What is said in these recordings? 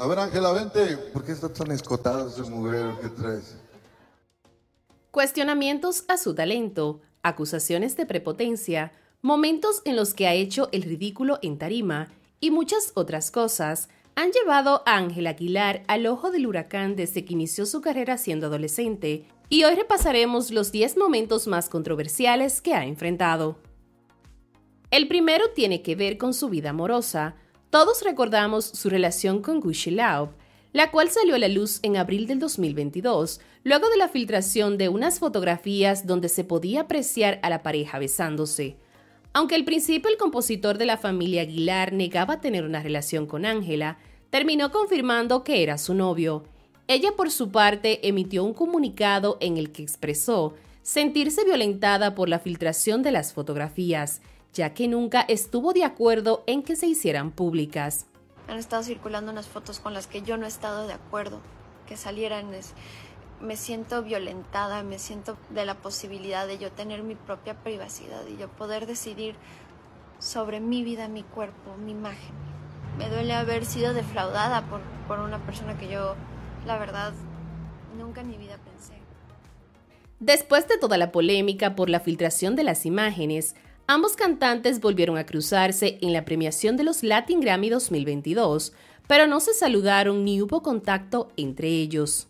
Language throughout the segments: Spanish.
A ver, Ángela, vente. ¿Por qué está tan escotada ese mugrero que traes? Cuestionamientos a su talento, acusaciones de prepotencia, momentos en los que ha hecho el ridículo en tarima y muchas otras cosas han llevado a Ángela Aguilar al ojo del huracán desde que inició su carrera siendo adolescente, y hoy repasaremos los 10 momentos más controversiales que ha enfrentado. El primero tiene que ver con su vida amorosa. Todos recordamos su relación con Gucci Laub, la cual salió a la luz en abril del 2022, luego de la filtración de unas fotografías donde se podía apreciar a la pareja besándose. Aunque al principio el compositor de la familia Aguilar negaba tener una relación con Ángela, terminó confirmando que era su novio. Ella, por su parte, emitió un comunicado en el que expresó sentirse violentada por la filtración de las fotografías, ya que nunca estuvo de acuerdo en que se hicieran públicas. Han estado circulando unas fotos con las que yo no he estado de acuerdo que salieran. Me siento violentada, me siento de la posibilidad de yo tener mi propia privacidad y yo poder decidir sobre mi vida, mi cuerpo, mi imagen. Me duele haber sido defraudada por una persona que yo, la verdad, nunca en mi vida pensé. Después de toda la polémica por la filtración de las imágenes, ambos cantantes volvieron a cruzarse en la premiación de los Latin Grammy 2022, pero no se saludaron ni hubo contacto entre ellos.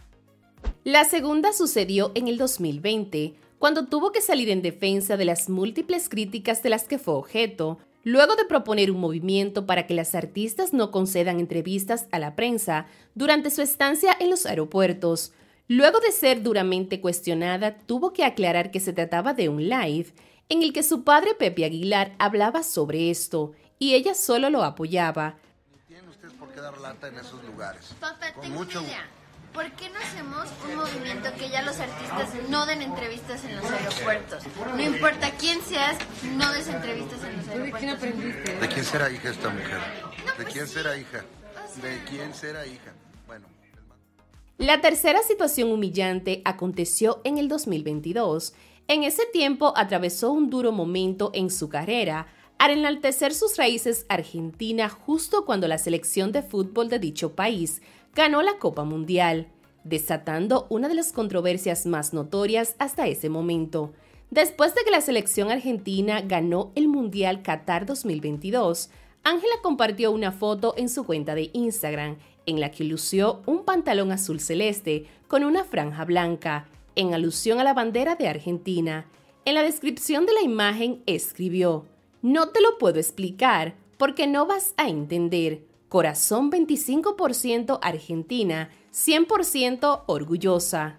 La segunda sucedió en el 2020, cuando tuvo que salir en defensa de las múltiples críticas de las que fue objeto, luego de proponer un movimiento para que las artistas no concedan entrevistas a la prensa durante su estancia en los aeropuertos. Luego de ser duramente cuestionada, tuvo que aclarar que se trataba de un live en el que su padre Pepe Aguilar hablaba sobre esto y ella solo lo apoyaba. Tienen ustedes por qué dar lata en esos lugares. Papá, Con tengo mucho... una idea. ¿Por qué no hacemos un movimiento que ya los artistas no den entrevistas en los aeropuertos? No importa quién seas, no des entrevistas en los aeropuertos. ¿De quién aprendiste? ¿De quién será hija esta mujer? ¿De quién será hija? ¿De quién será hija? Bueno. La tercera situación humillante aconteció en el 2022. En ese tiempo atravesó un duro momento en su carrera al enaltecer sus raíces argentinas justo cuando la selección de fútbol de dicho país ganó la Copa Mundial, desatando una de las controversias más notorias hasta ese momento. Después de que la selección argentina ganó el Mundial Qatar 2022, Ángela compartió una foto en su cuenta de Instagram en la que lució un pantalón azul celeste con una franja blanca, en alusión a la bandera de Argentina. En la descripción de la imagen escribió: "No te lo puedo explicar porque no vas a entender. Corazón 25% Argentina, 100% orgullosa".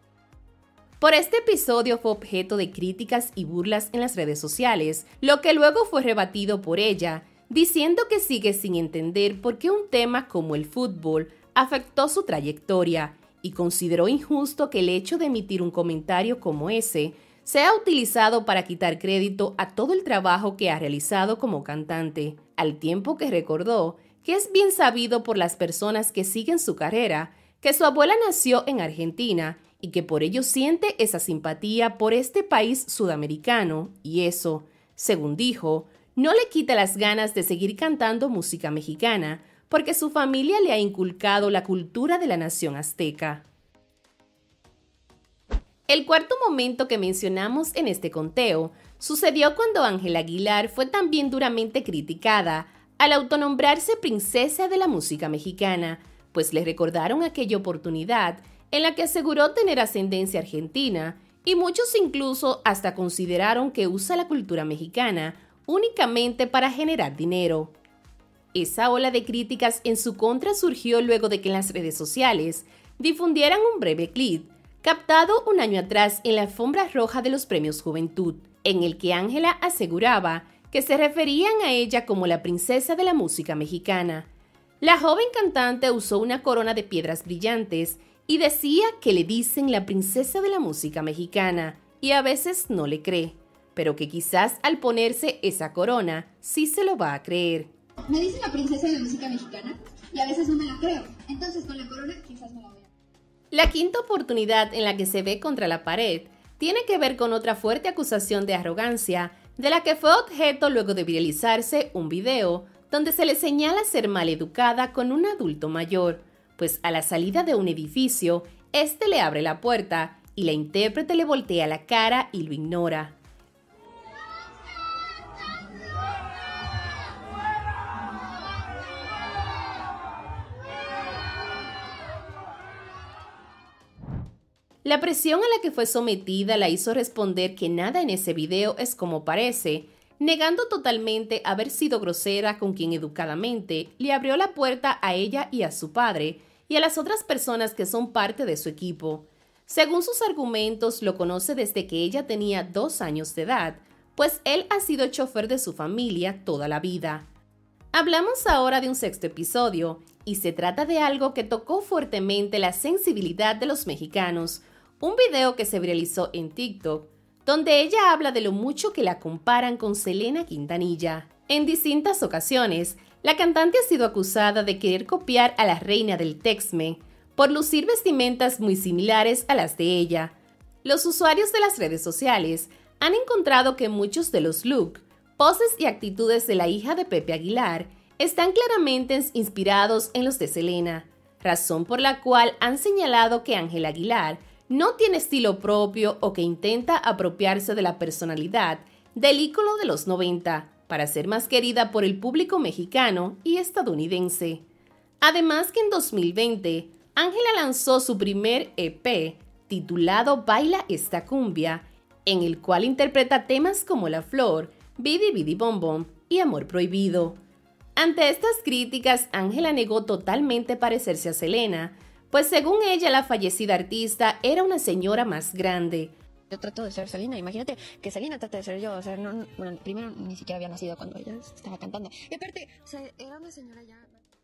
Por este episodio fue objeto de críticas y burlas en las redes sociales, lo que luego fue rebatido por ella, diciendo que sigue sin entender por qué un tema como el fútbol afectó su trayectoria, y consideró injusto que el hecho de emitir un comentario como ese sea utilizado para quitar crédito a todo el trabajo que ha realizado como cantante, al tiempo que recordó que es bien sabido por las personas que siguen su carrera que su abuela nació en Argentina y que por ello siente esa simpatía por este país sudamericano, y eso, según dijo, no le quita las ganas de seguir cantando música mexicana, porque su familia le ha inculcado la cultura de la nación azteca. El cuarto momento que mencionamos en este conteo sucedió cuando Ángela Aguilar fue también duramente criticada al autonombrarse princesa de la música mexicana, pues le recordaron aquella oportunidad en la que aseguró tener ascendencia argentina, y muchos incluso hasta consideraron que usa la cultura mexicana únicamente para generar dinero. Esa ola de críticas en su contra surgió luego de que en las redes sociales difundieran un breve clip captado un año atrás en la alfombra roja de los Premios Juventud, en el que Ángela aseguraba que se referían a ella como la princesa de la música mexicana. La joven cantante usó una corona de piedras brillantes y decía que le dicen la princesa de la música mexicana, y a veces no le cree, pero que quizás al ponerse esa corona sí se lo va a creer. Me dicen la princesa de la música mexicana y a veces no me la creo. Entonces con la corona quizás me la voy a... La quinta oportunidad en la que se ve contra la pared tiene que ver con otra fuerte acusación de arrogancia, de la que fue objeto luego de viralizarse un video donde se le señala ser maleducada con un adulto mayor, pues a la salida de un edificio, este le abre la puerta y la intérprete le voltea la cara y lo ignora. La presión a la que fue sometida la hizo responder que nada en ese video es como parece, negando totalmente haber sido grosera con quien educadamente le abrió la puerta a ella y a su padre y a las otras personas que son parte de su equipo. Según sus argumentos, lo conoce desde que ella tenía 2 años de edad, pues él ha sido chofer de su familia toda la vida. Hablamos ahora de un 6º episodio, y se trata de algo que tocó fuertemente la sensibilidad de los mexicanos, un video que se viralizó en TikTok, donde ella habla de lo mucho que la comparan con Selena Quintanilla. En distintas ocasiones, la cantante ha sido acusada de querer copiar a la reina del Tex-Me por lucir vestimentas muy similares a las de ella. Los usuarios de las redes sociales han encontrado que muchos de los looks, poses y actitudes de la hija de Pepe Aguilar están claramente inspirados en los de Selena, razón por la cual han señalado que Ángela Aguilar no tiene estilo propio o que intenta apropiarse de la personalidad del ícono de los 90 para ser más querida por el público mexicano y estadounidense. Además que en 2020, Ángela lanzó su primer EP titulado Baila esta cumbia, en el cual interpreta temas como La Flor, Bidi Bidi Bom Bom y Amor Prohibido. Ante estas críticas, Ángela negó totalmente parecerse a Selena, pues según ella la fallecida artista era una señora más grande. Yo trato de ser Selena, imagínate que Selena trata de ser yo, o sea, no, bueno, primero ni siquiera había nacido cuando ella estaba cantando. Y aparte, o sea, era una señora ya...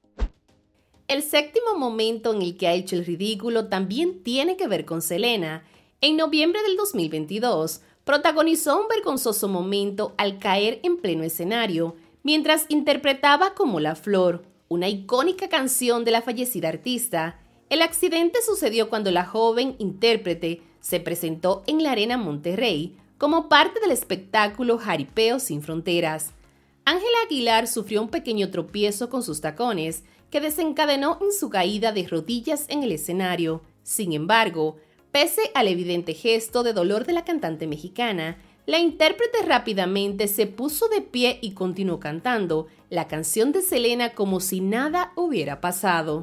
El 7º momento en el que ha hecho el ridículo también tiene que ver con Selena. En noviembre del 2022, protagonizó un vergonzoso momento al caer en pleno escenario, mientras interpretaba como La Flor, una icónica canción de la fallecida artista. El accidente sucedió cuando la joven intérprete se presentó en la Arena Monterrey como parte del espectáculo Jaripeo Sin Fronteras. Ángela Aguilar sufrió un pequeño tropiezo con sus tacones que desencadenó en su caída de rodillas en el escenario. Sin embargo, pese al evidente gesto de dolor de la cantante mexicana, la intérprete rápidamente se puso de pie y continuó cantando la canción de Selena como si nada hubiera pasado.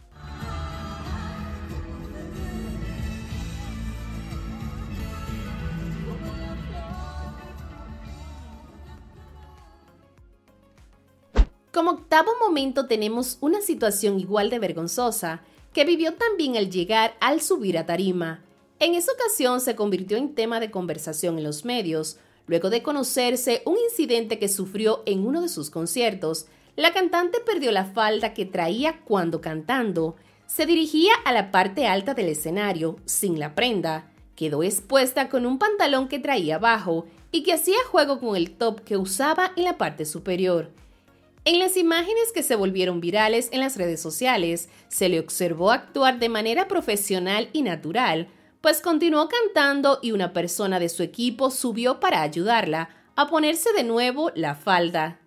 Como 8º momento tenemos una situación igual de vergonzosa que vivió también al llegar al subir a tarima. En esa ocasión se convirtió en tema de conversación en los medios, luego de conocerse un incidente que sufrió en uno de sus conciertos. La cantante perdió la falda que traía cuando cantando. Se dirigía a la parte alta del escenario, sin la prenda. Quedó expuesta con un pantalón que traía abajo y que hacía juego con el top que usaba en la parte superior. En las imágenes que se volvieron virales en las redes sociales, se le observó actuar de manera profesional y natural, pues continuó cantando y una persona de su equipo subió para ayudarla a ponerse de nuevo la falda.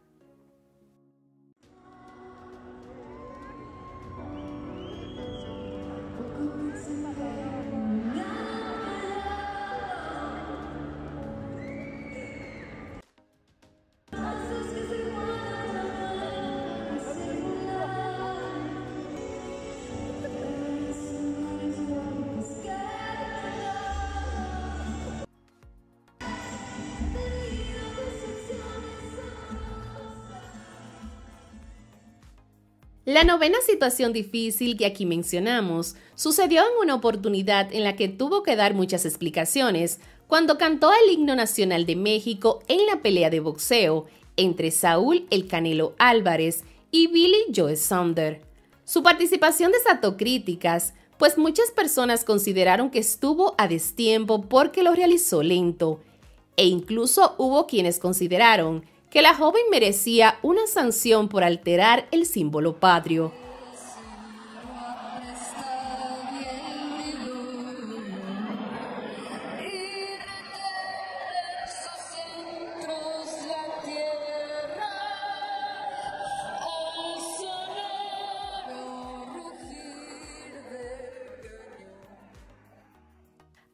La 9ª situación difícil que aquí mencionamos sucedió en una oportunidad en la que tuvo que dar muchas explicaciones cuando cantó el himno nacional de México en la pelea de boxeo entre Saúl El Canelo Álvarez y Billy Joe Saunders. Su participación desató críticas, pues muchas personas consideraron que estuvo a destiempo porque lo realizó lento, e incluso hubo quienes consideraron que la joven merecía una sanción por alterar el símbolo patrio.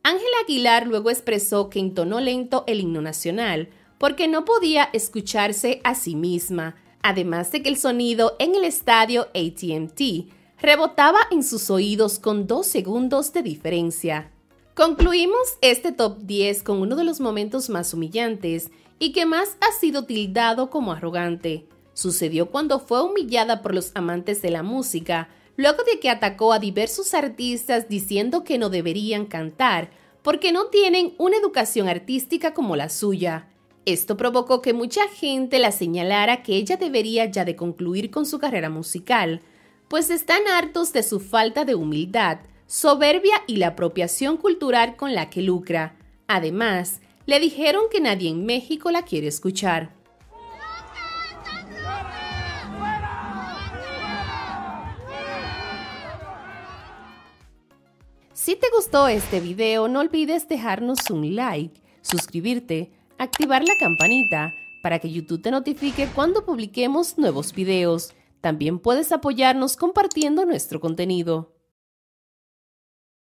Ángela Aguilar luego expresó que entonó lento el himno nacional porque no podía escucharse a sí misma, además de que el sonido en el estadio AT&T rebotaba en sus oídos con 2 segundos de diferencia. Concluimos este top 10 con uno de los momentos más humillantes y que más ha sido tildado como arrogante. Sucedió cuando fue humillada por los amantes de la música, luego de que atacó a diversos artistas diciendo que no deberían cantar porque no tienen una educación artística como la suya. Esto provocó que mucha gente la señalara que ella debería ya de concluir con su carrera musical, pues están hartos de su falta de humildad, soberbia y la apropiación cultural con la que lucra. Además, le dijeron que nadie en México la quiere escuchar. Si te gustó este video, no olvides dejarnos un like, suscribirte, activar la campanita para que YouTube te notifique cuando publiquemos nuevos videos. También puedes apoyarnos compartiendo nuestro contenido.